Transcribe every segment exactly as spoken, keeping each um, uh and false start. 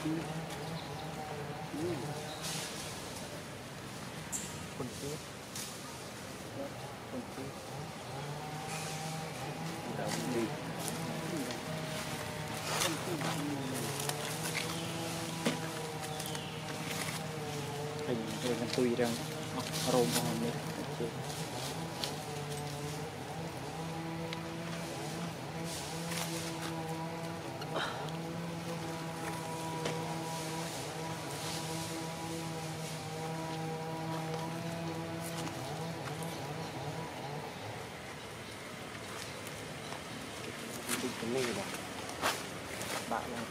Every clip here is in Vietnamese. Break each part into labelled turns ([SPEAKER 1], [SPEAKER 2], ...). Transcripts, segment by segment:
[SPEAKER 1] คนเจ็บคนเจ็บเราดีhình rồi mình tùy rằng rôm hòn này cái này rồi bạn này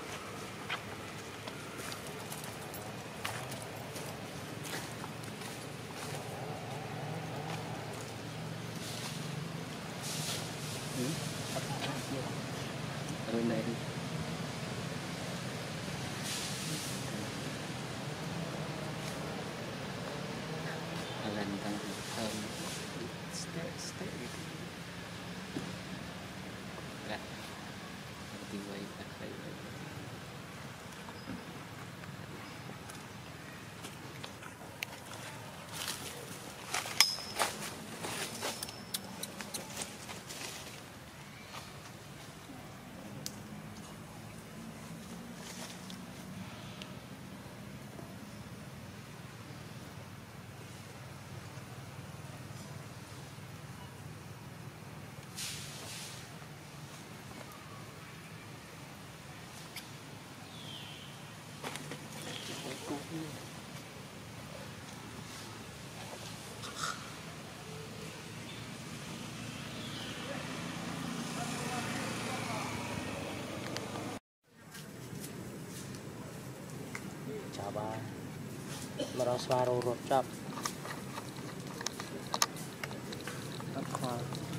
[SPEAKER 1] rồi này đi lần tăng thơm stay stay lại đi quay đặt đây chào ba mà nó xoa rô rột chậm rất khoa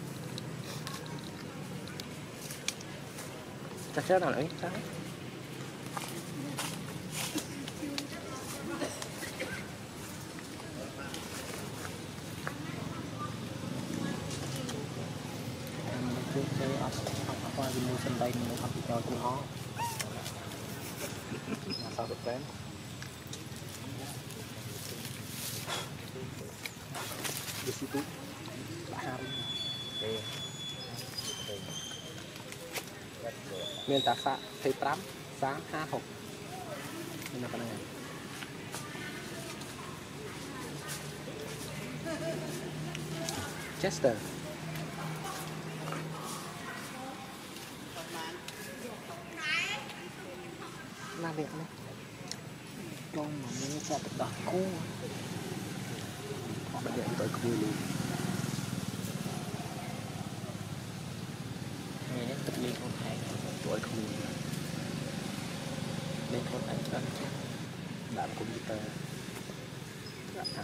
[SPEAKER 1] chắc chắn là lấy chắc trước cái ốc ốc qua đi mua sân đây mua ốc cho chú nó sao được kém di situ bahari miền Tây Sa Tây Tram sáng hai hộp nên là cái này Chester làm việc này con mà mua cho tất cả cô họ đã điện tới vui luôn nghe tất nhiên không hay tuổi không nên không phải cho bạn computer đã thẳng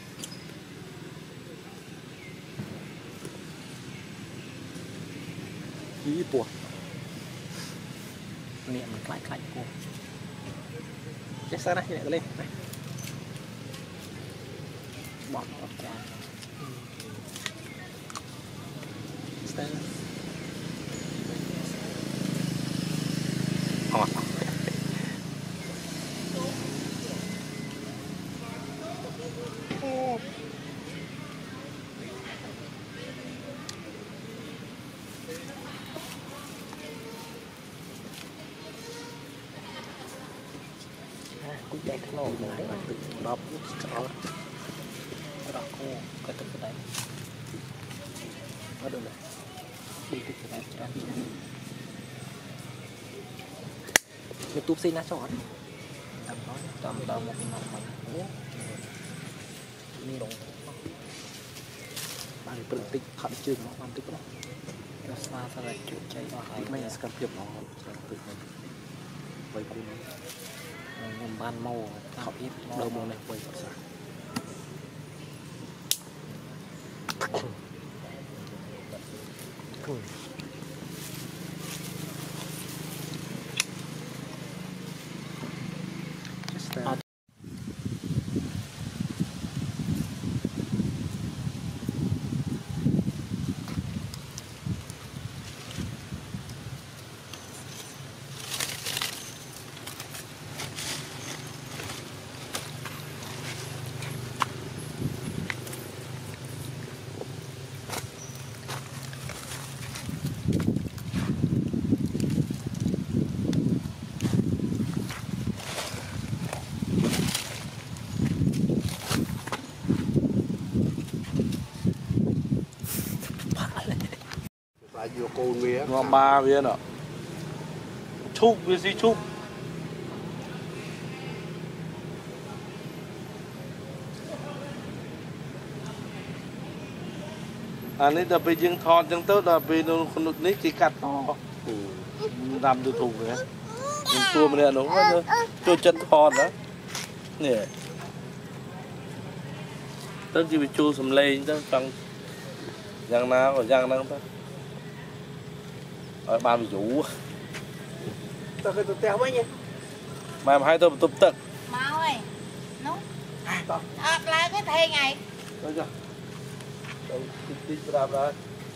[SPEAKER 1] ý buộc niệm lại cạnh cô chết sao này lên này bọt bọt ra ngọt cũng chạy cái nồi này là tự đọc cháu đọc cô cái tự cái đấy có được này đi tự cái đấy ra đi YouTube xin nó chọn tầm đó tầm tầm một cái nòng mình đi đồng bạn tự tích thận trường nó làm tích đó nó xa xa lại chuyện cháy vào hai mấy là scan phiệp nó tự mình với cô ngầm ban màu học ít đầu màu này quay thật sáng à.
[SPEAKER 2] vô cô vía
[SPEAKER 3] ngon ba vía nọ chúc với gì chúc anh ấy đã bị dương thon chẳng tốt là bị nó con nút nít chỉ cắt to làm được thủ vậy mình tua mình này nó có cho chân thon đó nè tất chỉ bị chua sầm lên chứ trong giang nào còn giang năng thôi ở ba bị rủ
[SPEAKER 2] tao cái tụi tèo mấy nhỉ
[SPEAKER 3] mà hai tôi tụt tật
[SPEAKER 4] mau ơi nó à, lại cái thề ngày
[SPEAKER 3] rồi chưa đâu tí tí ra ra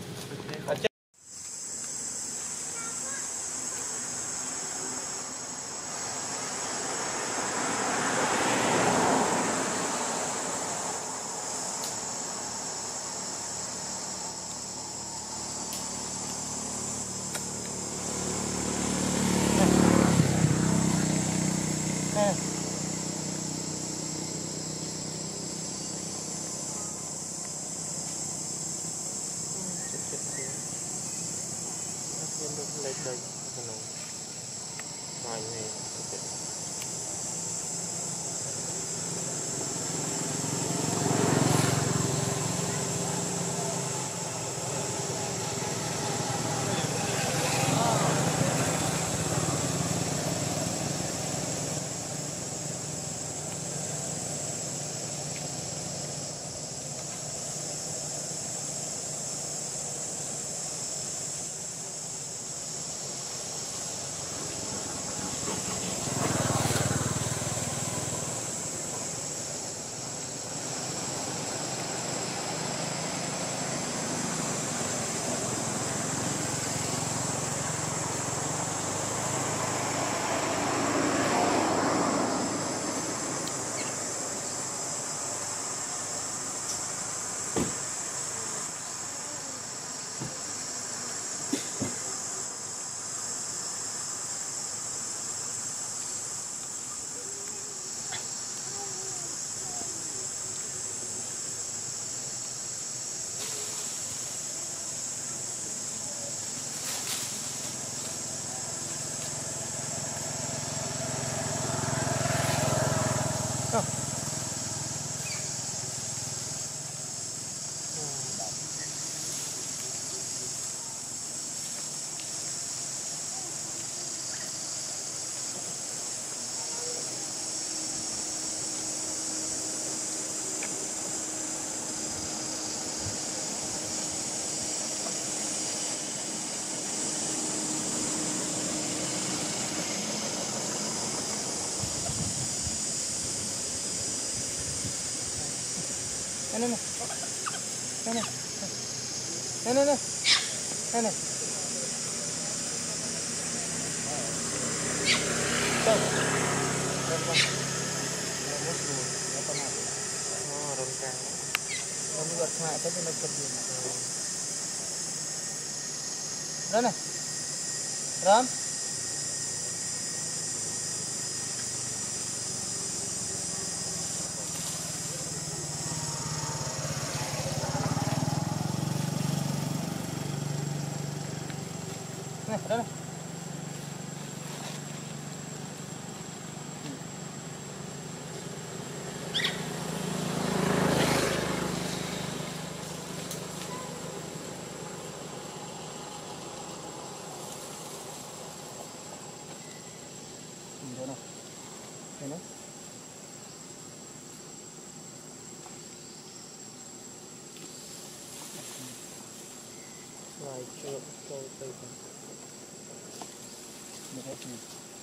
[SPEAKER 2] lên đây ngoài này
[SPEAKER 1] Đây này. Đây này. Đây này. Đây này. Tuh. Oh, rongkang. Kamu buat kena tapi nak kerja. Đây này. Ram. Này, đây này. Đây này. Đây này.
[SPEAKER 2] lại chưa tôi tôi
[SPEAKER 1] Được hết rồi.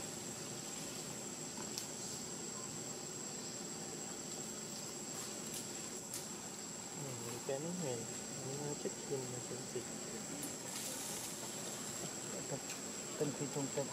[SPEAKER 2] cái nó hèn nó chết chim mà chết gì
[SPEAKER 1] Tân khi trung tâm.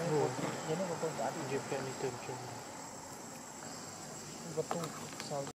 [SPEAKER 2] Jadi apa pun tak ada je plan itu macam. Betul.